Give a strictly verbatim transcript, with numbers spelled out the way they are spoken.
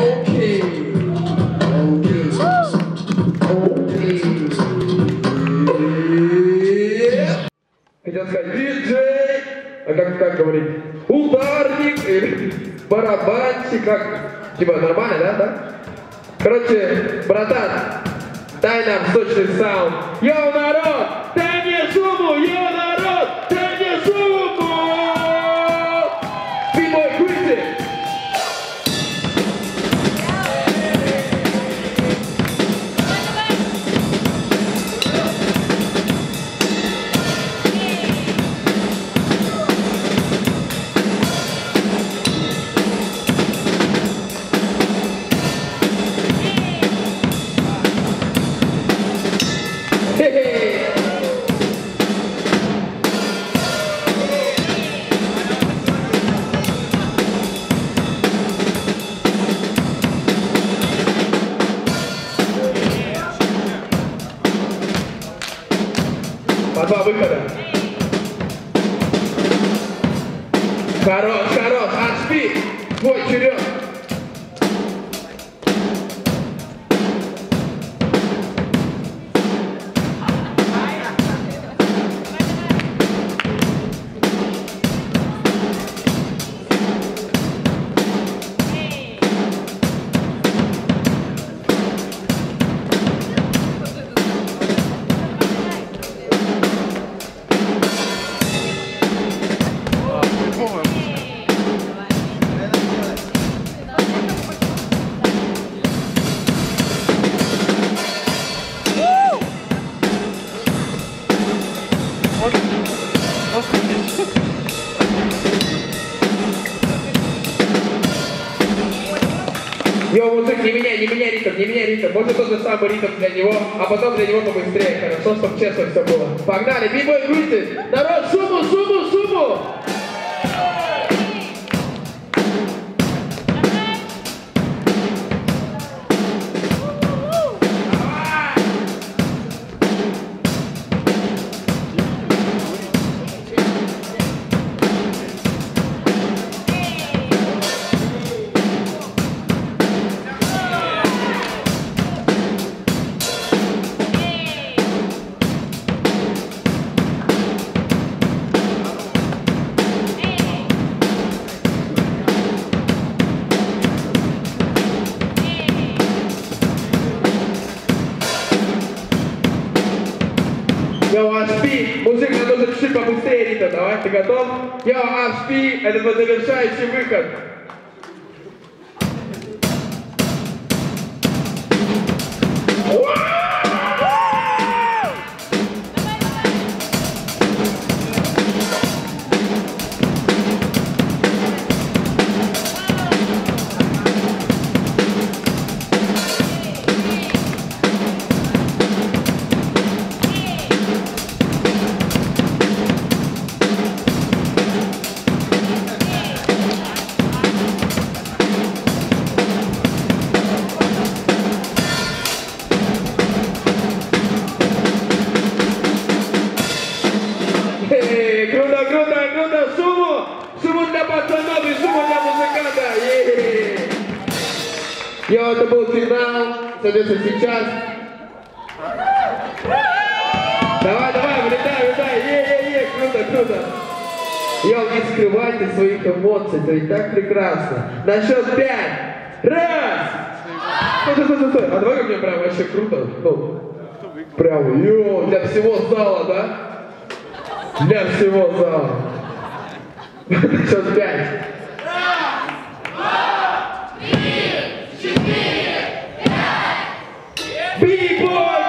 Окей. Окей. Окей. Хотел сказать диджей, а как, как говорить? Ударник или барабанщик, как? Типа нормально, да? да? Короче, братан, дай нам сочный саунд. Йоу, народ, дай мне шуму, йоу, народ, дай мне шуму. Ты мой критик. По два выхода. Хорош, хорош, отшпи, твой черед. Йоу, мужик, не меняй, не меняй ритм, не меняй ритм. Может тот же самый ритм для него, а потом для него побыстрее. Хорошо, чтобы честно все было. Погнали, бибой крутит. Народ, шуму, шуму, шуму. Йоу, эйч пи, мужик, нам нужно чуть-чуть побыстрее ритм, давай, ты готов? Йоу, эйч пи, это твой завершающий выход. Круто, круто, круто, шуму! Шуму для пацанов и шуму для музыканта! Е-е-е. Йоу, это был финал, соответственно, сейчас. Давай, давай, влетай, влетай, е-е-е, круто, круто! Йоу, не скрывайте своих эмоций, это и так прекрасно. На счет пять! Раз! Стой, стой, стой, стой! А давай ко мне прям вообще круто, ну, прям, йоу, для всего зала, да? Для всего зала. Счет пять. Раз, два, три, четыре, пять. Бибой!